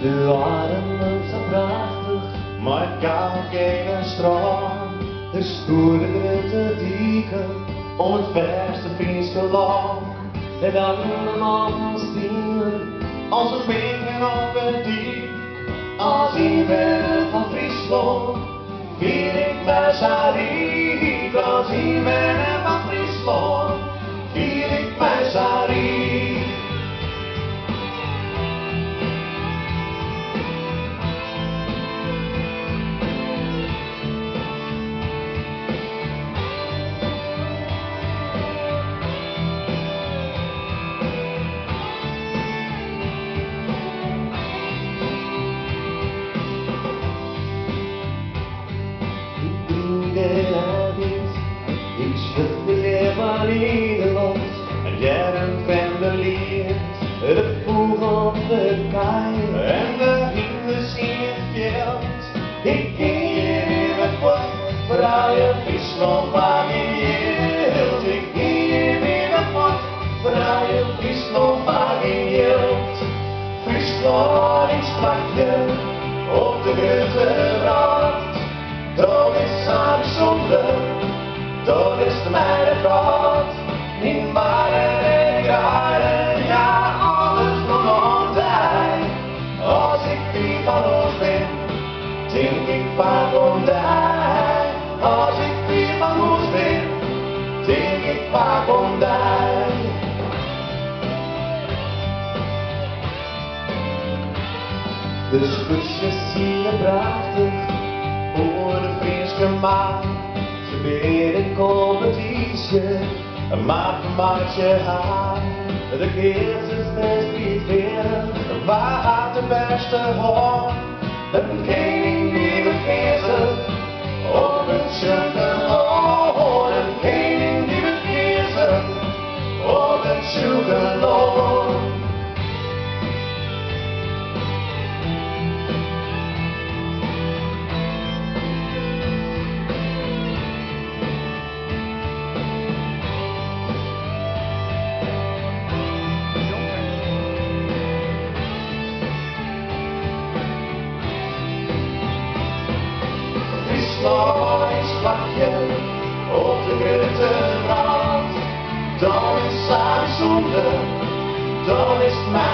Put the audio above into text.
De adem zo prachtig, maar ik kan geen stroom. de stoere grote dieken, Om het verste Friese land, de dagen man stien. als een bingen op het diep. Als ik ben van Friesland, Vier ik mij zo riek, als ik ben van Friesland, vier ik mij zo riek. ik schud de leeuwen in de lucht. En jaren van de lied, Het voeg op de kei, en de hinders in het veld. ik ging hier in het voet, Vrije Friesland waar in Jild. Ik ging hier in het voet, vrije Friesland waar in Jild. Friesland in Spanje, op de grote raad. Dat is aan de zonde, dat is de mijne raad. In waren en jaren, ja alles nog altijd. Als ik wie van ons ben, denk ik vaak om die. Als ik wie van ons ben, denk ik vaak om die. de sputsjes zien er prachtig. Voor de Friese maat, Ze weer een competitie, een maat van maatje haar. de keerzers best niet veel. Waar gaat de beste hoorn? Een koning die begeert, Op een sugarloon, een koning die begeert. Op een sugarloon. Friesland is vlakje op de grote raad. Dan is haar zonde, dan is het mij.